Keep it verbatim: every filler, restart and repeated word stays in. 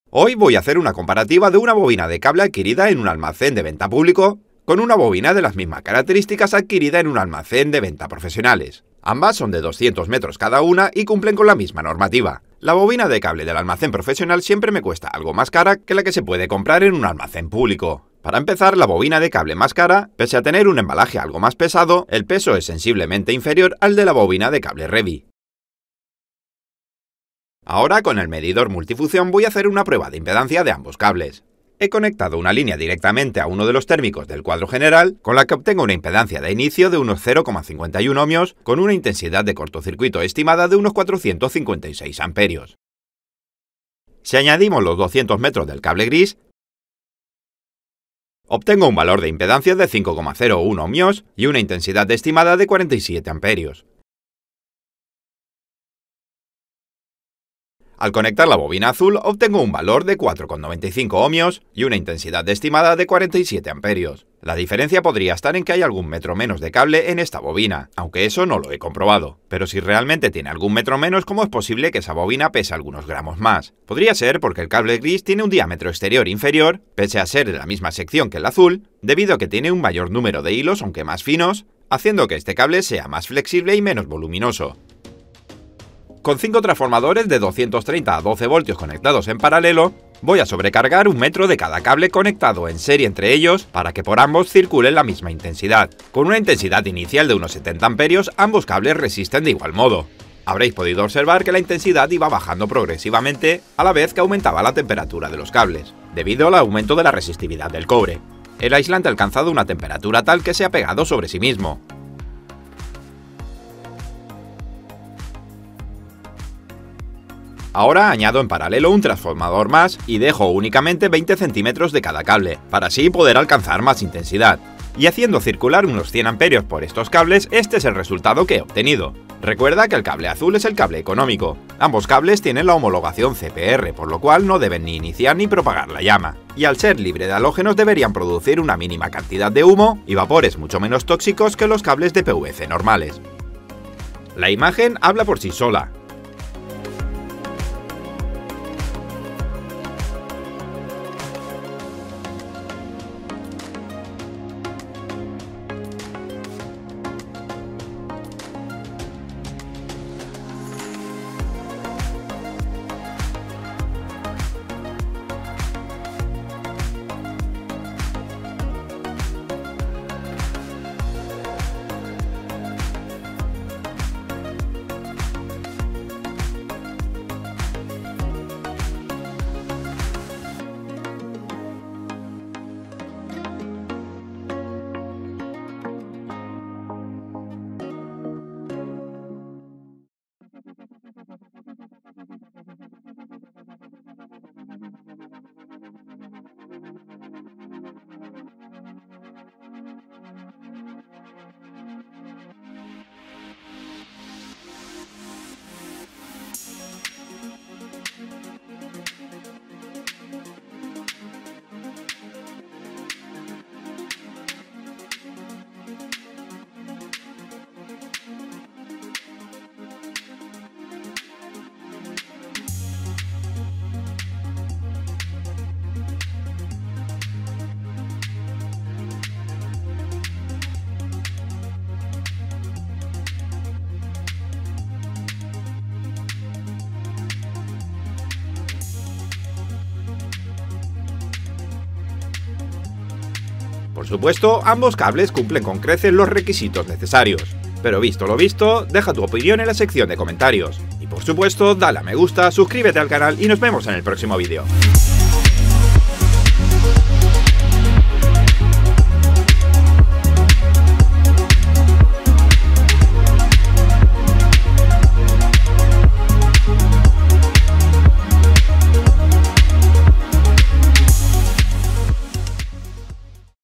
Hoy voy a hacer una comparativa de una bobina de cable adquirida en un almacén de venta público con una bobina de las mismas características adquirida en un almacén de venta profesionales. Ambas son de doscientos metros cada una y cumplen con la misma normativa. La bobina de cable del almacén profesional siempre me cuesta algo más cara que la que se puede comprar en un almacén público. Para empezar, la bobina de cable más cara, pese a tener un embalaje algo más pesado, el peso es sensiblemente inferior al de la bobina de cable Revi. Ahora, con el medidor multifunción voy a hacer una prueba de impedancia de ambos cables. He conectado una línea directamente a uno de los térmicos del cuadro general, con la que obtengo una impedancia de inicio de unos cero coma cincuenta y uno ohmios, con una intensidad de cortocircuito estimada de unos cuatrocientos cincuenta y seis amperios. Si añadimos los doscientos metros del cable gris, obtengo un valor de impedancia de cinco coma cero uno ohmios y una intensidad estimada de cuarenta y siete amperios. Al conectar la bobina azul, obtengo un valor de cuatro coma noventa y cinco ohmios y una intensidad estimada de cuarenta y siete amperios. La diferencia podría estar en que hay algún metro menos de cable en esta bobina, aunque eso no lo he comprobado. Pero si realmente tiene algún metro menos, ¿cómo es posible que esa bobina pese algunos gramos más? Podría ser porque el cable gris tiene un diámetro exterior inferior, pese a ser de la misma sección que el azul, debido a que tiene un mayor número de hilos, aunque más finos, haciendo que este cable sea más flexible y menos voluminoso. Con cinco transformadores de doscientos treinta a doce voltios conectados en paralelo, voy a sobrecargar un metro de cada cable conectado en serie entre ellos para que por ambos circule la misma intensidad. Con una intensidad inicial de unos setenta amperios, ambos cables resisten de igual modo. Habréis podido observar que la intensidad iba bajando progresivamente a la vez que aumentaba la temperatura de los cables, debido al aumento de la resistividad del cobre. El aislante ha alcanzado una temperatura tal que se ha pegado sobre sí mismo. Ahora añado en paralelo un transformador más y dejo únicamente veinte centímetros de cada cable, para así poder alcanzar más intensidad. Y haciendo circular unos cien amperios por estos cables, este es el resultado que he obtenido. Recuerda que el cable azul es el cable económico. Ambos cables tienen la homologación C P R, por lo cual no deben ni iniciar ni propagar la llama. Y al ser libre de halógenos deberían producir una mínima cantidad de humo y vapores mucho menos tóxicos que los cables de P V C normales. La imagen habla por sí sola. Por supuesto, ambos cables cumplen con creces los requisitos necesarios. Pero visto lo visto, deja tu opinión en la sección de comentarios. Y por supuesto, dale a me gusta, suscríbete al canal y nos vemos en el próximo vídeo.